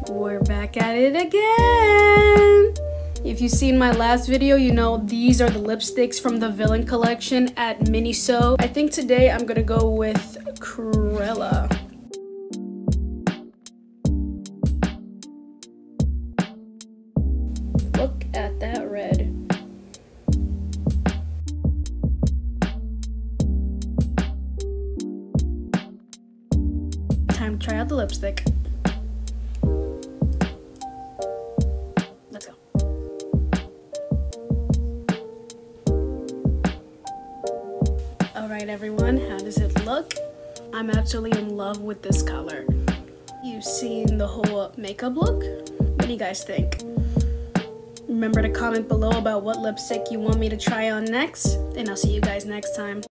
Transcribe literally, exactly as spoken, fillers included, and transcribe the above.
We're back at it again. If you've seen my last video, you know these are the lipsticks from the Villain collection at Miniso. I think today I'm gonna go with Cruella. Look at that red. Time to try out the lipstick. Let's go. Alright everyone, how does it look? I'm absolutely in love with this color. You've seen the whole makeup look? What do you guys think? Remember to comment below about what lipstick you want me to try on next, and I'll see you guys next time.